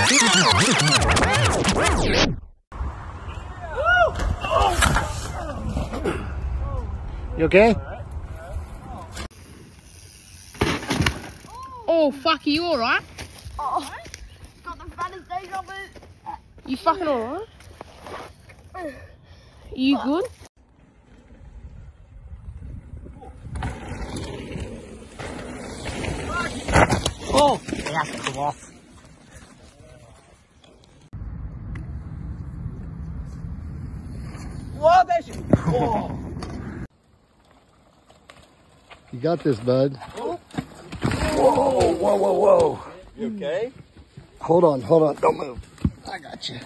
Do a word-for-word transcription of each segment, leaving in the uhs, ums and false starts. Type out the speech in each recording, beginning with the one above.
You okay? Oh, fuck, are you alright? Oh, got the fattest days of it. You fucking alright? You good? Oh, it has to come off. Whoa, there's you. Oh. You got this, bud. Oh. Whoa, whoa, whoa, whoa. You okay? Hold on, hold on, don't move. I got you.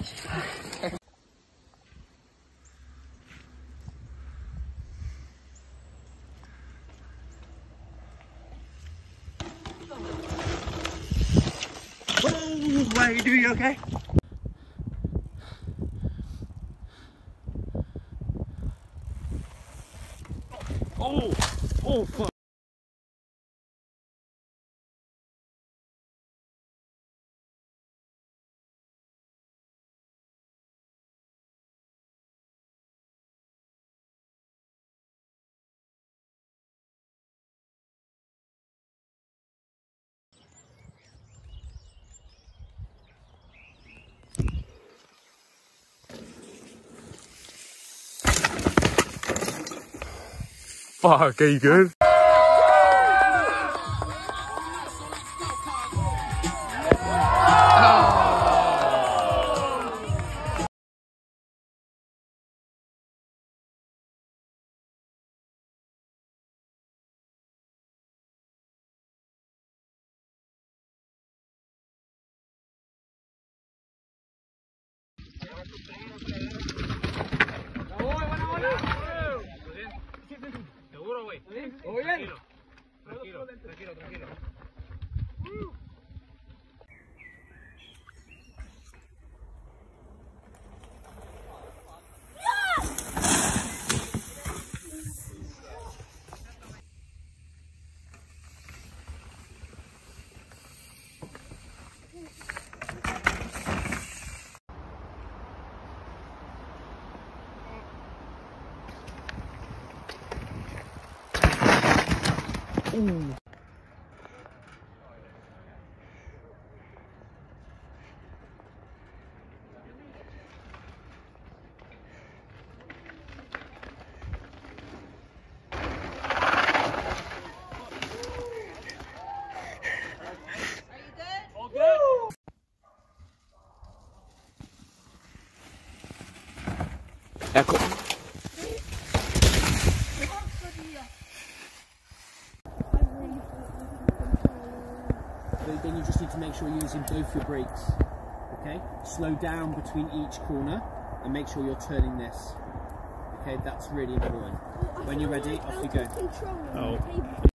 Oh, what are you doing? You okay? Oh, oh, fuck. Fuck, are you good? Tranquilo, tranquilo, tranquilo, tranquilo. Ooh. Ecco. Then you just need to make sure you're using both your brakes. Okay? Slow down between each corner and make sure you're turning this. Okay, that's really important. When you're ready, off you go. Oh.